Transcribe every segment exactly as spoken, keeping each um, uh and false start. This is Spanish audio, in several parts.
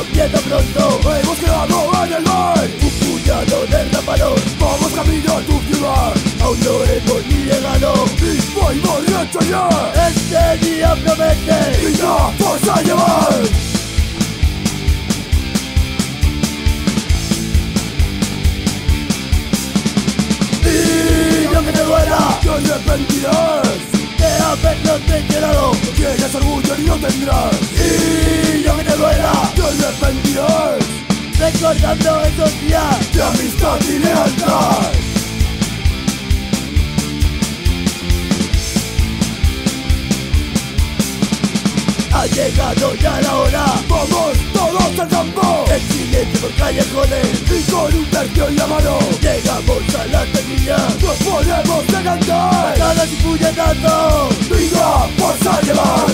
rompiendo pronto. Hemos quedado en el mar, Un puñado de ráparos, vamos camino a tu ciudad. aún no hemos ni llegado. Y voy borracho ya, Este día promete vida vas a llevar. y lo que te duela Te arrepentirás, de habernos traicionado. tienes orgullo y no tendrás. Y lo que te duela Te arrepentirás recordando esos días. de amistad y lealtad. Ha llegado ya la hora, Vamos todos al campo el silencio por callejones. y con un tercio en la mano Llegamos a la termina, nos ponemos a cantar. patadas y puñetazos. Vida vas a llevar.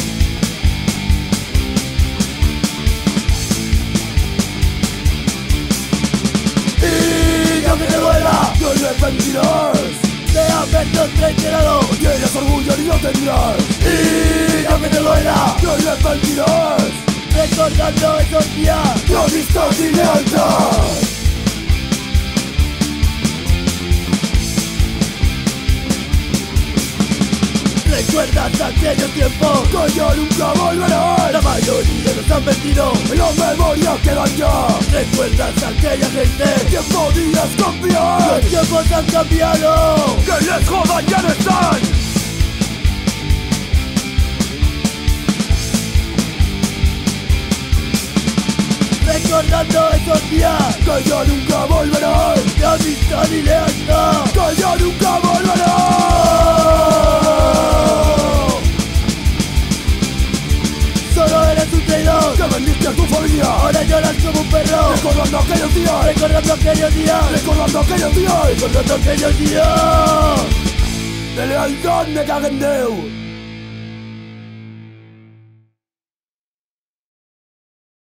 Y lo que te duela Te arrepentirás, de habernos traicionado. tienes orgullo y no tendrás. Y lo que te duela Te arrepentirás recordando esos días. de amistad y lealtad. ¿Recuerdas aquellos tiempos? Que ya nunca volverán, La mayoría nos han mentido. en la memoria quedan ya. ¿Recuerdas aquella gente? Que podías confiar, Los tiempos han cambiado. que les jodan ya no están. Recordando esos días Que ya nunca volverán, de amistad y lealtad. que ya nunca volverán. Solo eres un traidor, Que vendiste a tu familia, ahora lloras como un perro. recordando aquellos días, Recordando aquellos días, recordando aquellos días. recordando aquellos días. De lealtad me caguen Déu.